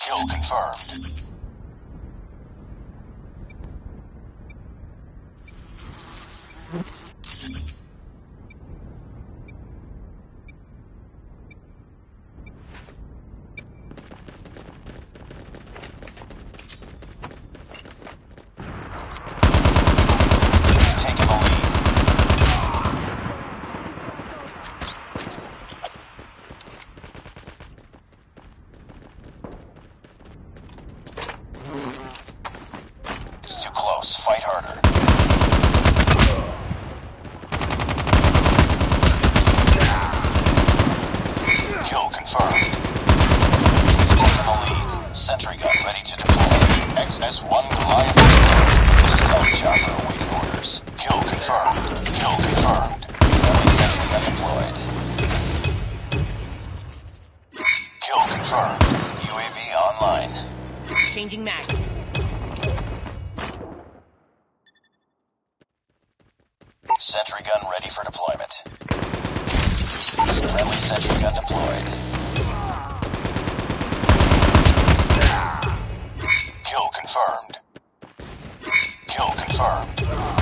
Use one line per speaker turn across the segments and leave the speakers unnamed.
Kill confirmed. Taking the lead. It's too close. Fight harder. Kill confirmed. We've taken the lead. Sentry gun ready to deploy. XS-1 Goliath deployed. Stealth chopper awaiting orders. Kill confirmed. Kill confirmed. Friendly sentry gun deployed. Kill confirmed. UAV online.
Changing mag.
Sentry gun ready for deployment. Friendly sentry gun deployed. Kill confirmed. Kill confirmed.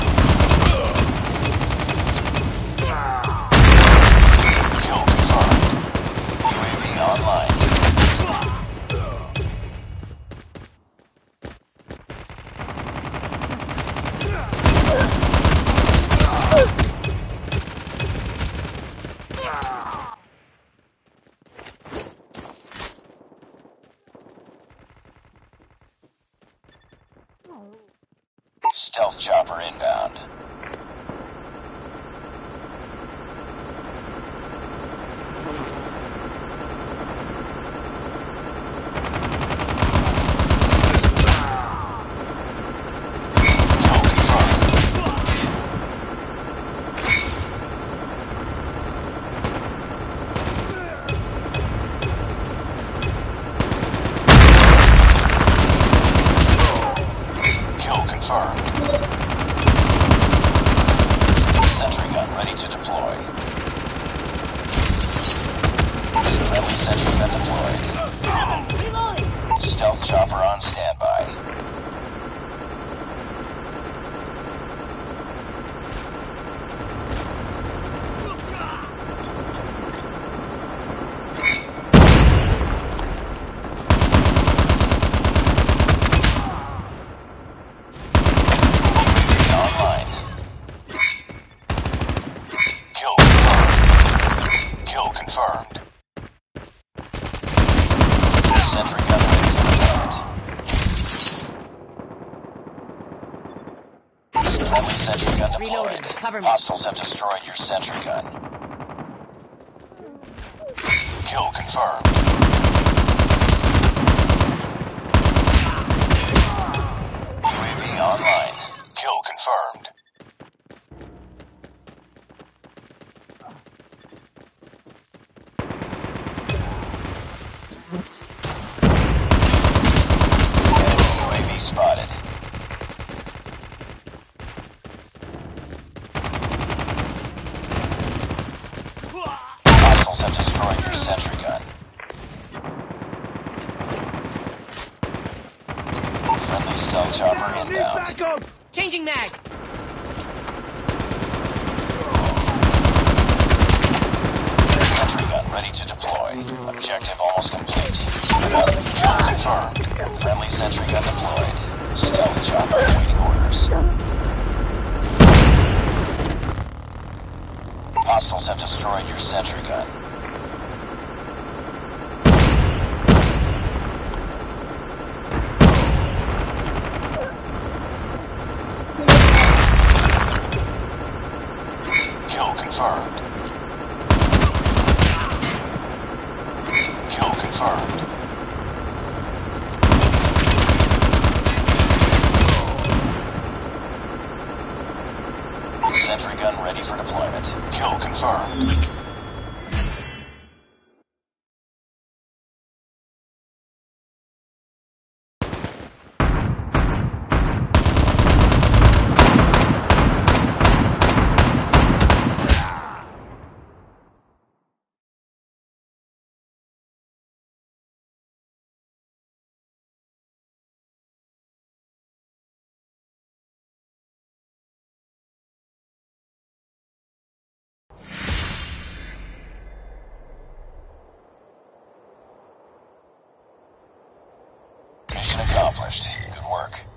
Kill confirmed. UAV online. Stealth chopper inbound. Kill confirmed. Kill confirmed. Sentry gun ready to deploy. Friendly sentry gun deployed.
Reloading.
Stealth chopper on standby. UAV online. Kill confirmed. Kill confirmed. Sentry gun ready for deployment. Friendly sentry gun
Reloading.
deployed.
Cover me.
Hostiles have destroyed your sentry gun. Kill confirmed. UAV online. Kill confirmed. Enemy UAV spotted. Hostiles have destroyed your sentry gun. Friendly stealth chopper inbound.
Changing mag.
Sentry gun ready to deploy. Objective almost complete. Kill confirmed. Friendly sentry gun deployed. Stealth chopper awaiting orders. Hostiles have destroyed your sentry gun. Kill confirmed. Kill confirmed. Sentry gun ready for deployment. Kill confirmed. accomplished. Good work.